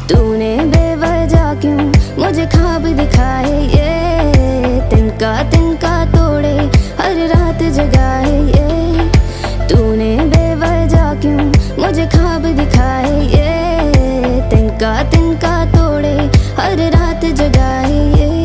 तूने बेवजह क्यों मुझे ख्वाब दिखाए, ये तिनका तिनका तोड़े हर रात जगाए।